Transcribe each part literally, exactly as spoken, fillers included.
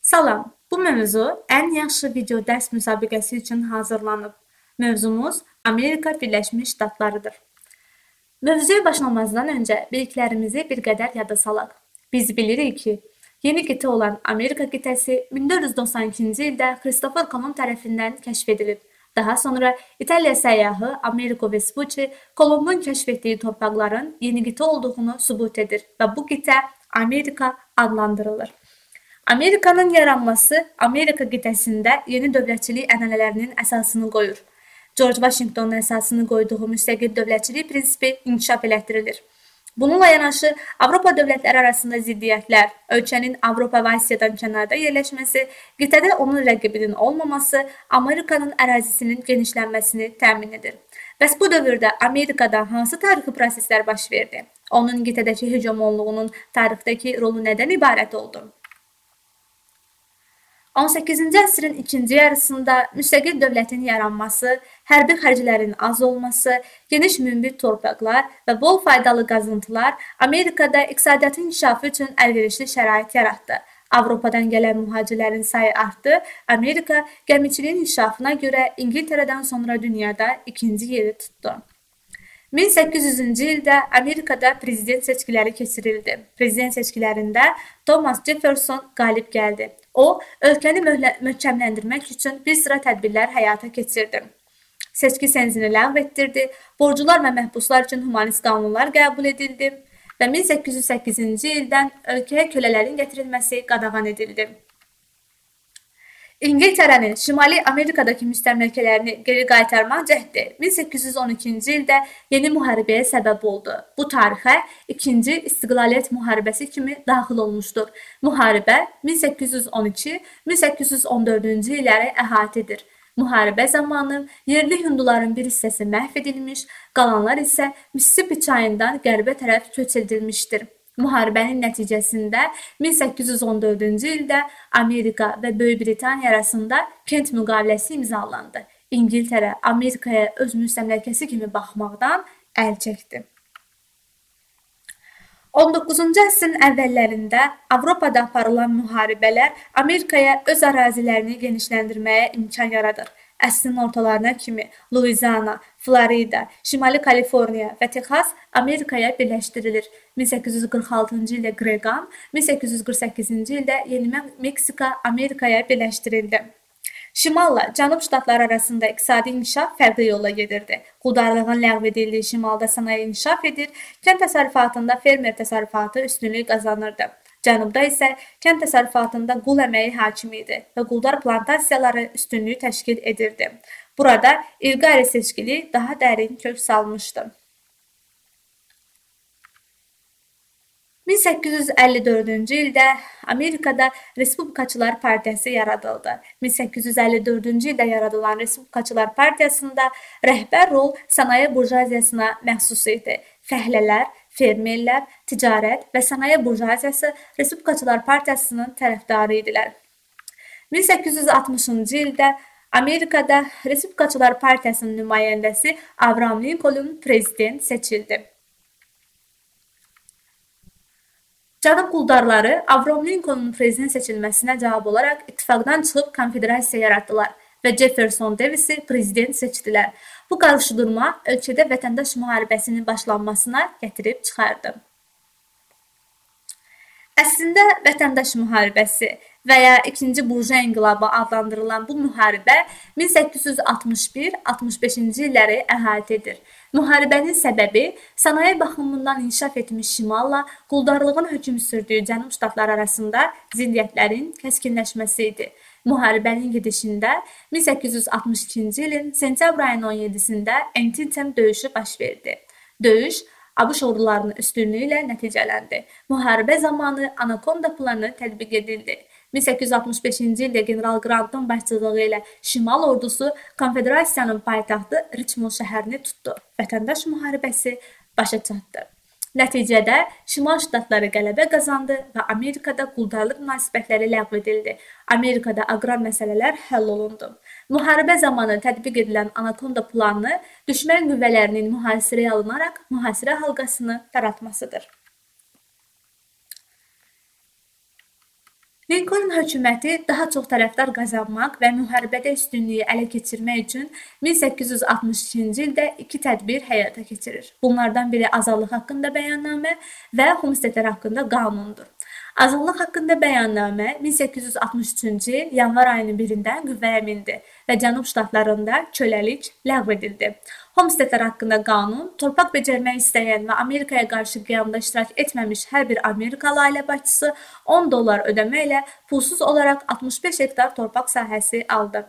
Salam, bu mövzu ən yaxşı video dərs müsabiqəsi üçün hazırlanıb. Mövzumuz Amerika Birləşmiş Ştatlarıdır. Mövzuya başlamazdan öncə biliklərimizi bir qədər yada salaq. Biz bilirik ki, yeni qitə olan Amerika qitəsi min dörd yüz doxsan ikinci ildə Christopher Columb tərəfindən kəşf edilib. Daha sonra İtaliya səyyahı Amerigo Vespucci Columbun kəşf etdiyi torpaqların yeni qitə olduğunu sübut edir və bu qitə Amerika adlandırılır. Amerikanın yaranması Amerika qitəsində yeni dövlətçilik ənənələrinin əsasını qoyur. George Washingtonun əsasını qoyduğu müstəqil dövlətçilik prinsipi inkişaf elətdirilir. Bununla yanaşı Avropa dövlətləri arasında ziddiyyətlər, ölkənin Avropa və Asiyadan kənarda yerləşməsi, qitədə onun rəqibinin olmaması Amerikanın ərazisinin genişlənməsini təmin edir. Bəs bu dövrdə Amerikada hansı tarixi proseslər baş verdi? Onun qitədəki hegemonluğunun tarixdəki rolu nədən ibarət oldu? on səkkizinci əsrin ikinci yarısında müstəqil dövlətin yaranması, hərbi xərclərin az olması, geniş münbit torpaqlar və bol faydalı qazıntılar Amerikada iqtisadiyyatın inkişafı üçün əlverişli şərait yaratdı. Avropadan gələn mühacirlərin sayı artdı. Amerika gəmiçiliyin inkişafına görə İngiltərədən sonra dünyada ikinci yeri tutdu. min səkkiz yüzüncü ildə Amerikada prezident seçkiləri keçirildi. Prezident seçkilərində Thomas Jefferson qalib gəldi. O, ölkəni möhkəmləndirmək üçün bir sıra tədbirlər həyata keçirdi. Seçki senzini ləğv etdirdi, borcular və məhbuslar üçün humanist qanunlar qəbul edildi və min səkkiz yüz səkkizinci ildən ölkəyə kölələrin gətirilməsi qadağan edildi. İngiltərənin Şimali Amerikadakı müstəmləkələrini geri qaytarmaq cəhdi min səkkiz yüz on ikinci ildə yeni müharibəyə səbəb oldu. Bu tarixə ikinci İstiqlaliyyət müharibəsi kimi daxil olmuşdur. Müharibə min səkkiz yüz on iki - min səkkiz yüz on dördüncü illəri əhatə edir. Müharibə zamanı yerli hinduların bir hissəsi məhv edilmiş, qalanlar isə Mississippi çayından qərbə tərəf köç edilmişdir. Müharibənin nəticəsində min səkkiz yüz on dördüncü ildə Amerika və Böyük Britaniya arasında Kent müqaviləsi imzalandı. İngiltərə Amerikaya öz müstəmləkəsi kimi baxmaqdan əl çəkdi. on doqquzuncu əsrin əvvəllərində Avropada aparılan müharibələr Amerikaya öz ərazilərini genişləndirməyə imkan yaradır. Əsrin ortalarına kimi Louisiana, Florida, Şimali Kaliforniya və Texas Amerikaya birləşdirilir. min səkkiz yüz qırx altıncı ildə Greqam, min səkkiz yüz qırx səkkizinci ildə Yeni Meksika Amerikaya birləşdirildi. Şimalla Cənub ştatları arasında iqtisadi inkişaf fərqli yolla gedirdi. Quldarlığın ləğv edildiyi şimalda sənaye inkişaf edir, kənd təsərrüfatında fermer təsərrüfatı üstünlük qazanırdı. Cənubda isə kənd təsərrüfatında qul əməyi hakim idi və quldar plantasiyaları üstünlüyü təşkil edirdi. Burada irqi ayrı seçkili daha dərin kök salmışdı. min səkkiz yüz əlli dördüncü ildə Amerikada Respublikaçılar Partiyası yaradıldı. min səkkiz yüz əlli dördüncü ildə yaradılan Respublikaçılar Partiyasında rəhbər rol sənaye burjuaziyasına məxsus idi. Fəhlələr, fermerlər, ticarət və sənaye burjuaziyası Respublikaçılar Partiyasının tərəfdarı idilər. min səkkiz yüz altmışıncı ildə Amerikada Respublikaçılar Partiyasının nümayəndəsi Abraham Lincoln prezident seçildi. Cənub quldarları Abraham Lincolnun prezident seçilməsinə cavab olaraq ittifaqdan çıxıb konfederasiya yaratdılar və Jefferson Davisi prezident seçdilər. Bu qarşıdurma ölkədə vətəndaş müharibəsinin başlanmasına gətirib çıxardı. Əslində vətəndaş müharibəsi və ya ikinci Burja İnqilabı adlandırılan bu müharibə min səkkiz yüz altmış bir - altmış beşinci illəri əhatə edir. Müharibənin səbəbi sənaye baxımından inkişaf etmiş şimalla quldarlığın hökm sürdüyü Cənub ştatları arasında ziddiyyətlərin kəskinləşməsi idi. Müharibənin gedişində min səkkiz yüz altmış ikinci ilin sentyabr ayının on yeddisində Antietam döyüşü baş verdi. Döyüş ABŞ ordularının üstünlüyü ilə nəticələndi. Müharibə zamanı Anakonda planı tətbiq edildi. min səkkiz yüz altmış beşinci ildə General Grantın başçılığı ilə Şimal ordusu konfederasiyanın paytaxtı Richmond şəhərini tutdu. Vətəndaş müharibəsi başa çatdı. Nəticədə Şimal ştatları qələbə qazandı və Amerikada quldarlıq münasibətləri ləğv edildi. Amerikada aqrar məsələlər həll olundu. Müharibə zamanı tətbiq edilən Anakonda planı düşmən qüvvələrinin mühasirəyə alınaraq mühasirə halqasını yaratmasıdır. Lincoln hökuməti daha çox tərəfdar qazanmaq və müharibədə üstünlüyü ələ keçirmək üçün min səkkiz yüz altmış ikinci ildə iki tədbir həyata keçirir. Bunlardan biri azadlıq haqqında bəyannamə və homesteadlər haqqında qanundur. Azadlıq haqqında bəyannamə min səkkiz yüz altmış üçüncü il yanvar ayının birindən qüvvəyə mindi və Cənub ştatlarında köləlik ləğv edildi. Homesteadlər haqqında qanun, torpaq becərmək istəyən və Amerikaya qarşı qiyamda iştirak etməmiş hər bir Amerikalı ailə başçısı on dollar ödəməklə pulsuz olaraq altmış beş hektar torpaq sahəsi aldı.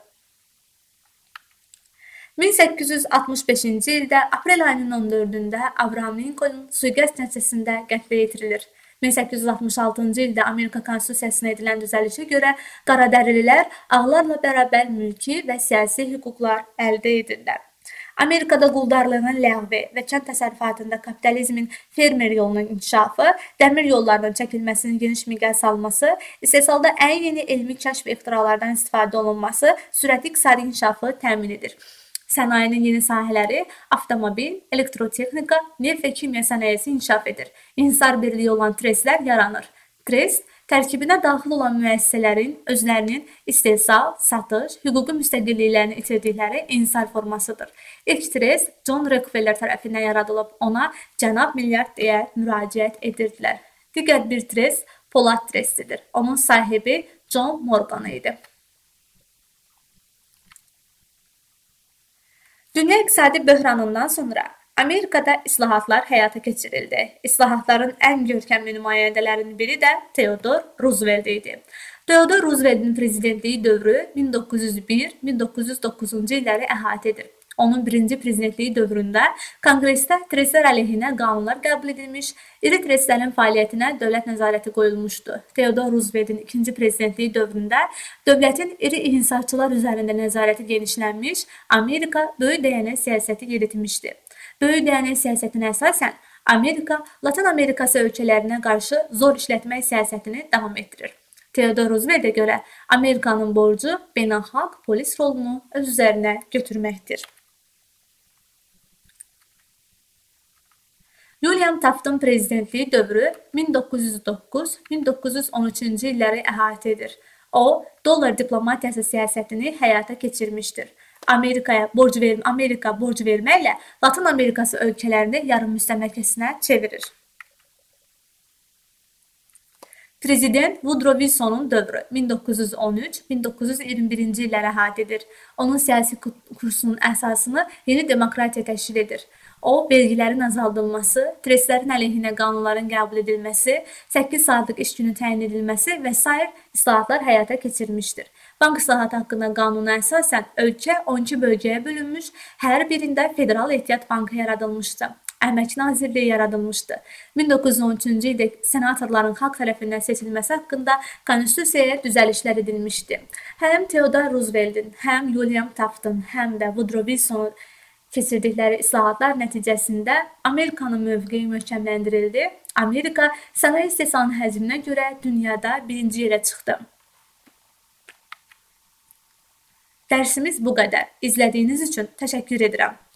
min səkkiz yüz altmış beşinci ildə aprel ayının on dördündə Abraham Lincoln sui-qəsd nəticəsində qətlə yetirilir. min səkkiz yüz altmış altıncı ildə Amerika Konstitusiyasına edilən düzəlişə görə qaradərililər ağlarla bərabər mülki və siyasi hüquqlar əldə edirlər. Amerikada quldarlığın ləğvi və kənd təsərrüfatında kapitalizmin fermer yolunun inkişafı, dəmir yollarının çəkilməsinin geniş miqyas alması, istehsalda ən yeni elmi kəşf və ixtiralardan istifadə olunması sürətli iqtisadi inkişafı təmin edir. Sənayinin yeni sahələri avtomobil, elektrotexnika, neft və kimya sənayesi inkişaf edir. İnhisar birliyi olan trestlər yaranır. Trest, tərkibinə daxil olan müəssisələrin özlərinin istehsal, satış, hüquqi müstəqilliklərini itirdikləri inhisar formasıdır. İlk trest John Rockefeller tərəfindən yaradılıb, ona cənab milyard deyə müraciət edirdilər. Digər bir trest Polad trestidir. Onun sahibi John Morgan idi. Dünya iqtisadi böhranından sonra Amerikada islahatlar həyata keçirildi. İslahatların ən görkəmli nümayəndələrindən biri də Theodore Roosevelt idi. Theodore Roosevelt'in prezidentliyi dövrü min doqquz yüz bir - min doqquz yüz doqquzuncu illəri əhatə edir. Onun birinci prezidentliyi dövründə Konqresdə trestlər əleyhinə qanunlar qəbul edilmiş, iri trestlərin fəaliyyətinə dövlət nəzarəti qoyulmuşdu. Theodore Roosevelt'in ikinci prezidentliyi dövründə dövlətin iri inhisarçılar üzərində nəzarəti genişlənmiş, Amerika böyük dəyənək siyasəti yeritmişdi. Böyük dəyənək siyasətinə əsasən Amerika, Latin Amerikası ölkələrinə qarşı zor işlətmək siyasətini davam etdirir. Theodore Roosevelt'ə görə Amerikanın borcu beynəlxalq polis rolunu öz üzərinə götürməkdir. William Taftın prezidentliyi dövrü min doqquz yüz doqquz - min doqquz yüz on üçüncü illəri əhatə edir. O, dollar diplomatiyası siyasətini həyata keçirmişdir. Amerikaya borc ver Amerika borc verməklə Latin Amerikası ölkələrini yarım müstəmləkəsinə çevirir. Prezident Woodrow Wilson'un dövrü min doqquz yüz on üç - min doqquz yüz iyirmi birinci illəri əhatə edir. Onun siyasi kursunun əsasını yeni demokratiya təşkil edir. O, vergilərin azaldılması, trestlərin əleyhinə qanunların qəbul edilməsi, səkkiz saatlıq iş günü təyin edilməsi və sair islahatlar həyata keçirmişdir. Bank islahatı haqqında qanuna əsasən ölkə on iki bölgəyə bölünmüş, hər birində Federal Ehtiyat Bankı yaradılmışdı. Əmək Nazirliyi yaradılmışdı. min doqquz yüz on üçüncü ildə senatorların xalq tərəfindən seçilməsi haqqında konstitusiyaya düzəlişlər edilmişdi. Həm Theodore Roosevelt'in, həm William Taftın, həm də Woodrow Wilson'un keçirdikləri islahatlar nəticəsində Amerikanın mövqeyi möhkəmləndirildi. Amerika sənaye istehsalının həcminə görə dünyada birinci yerə çıxdı. Dərsimiz bu qədər. İzlədiyiniz üçün təşəkkür edirəm.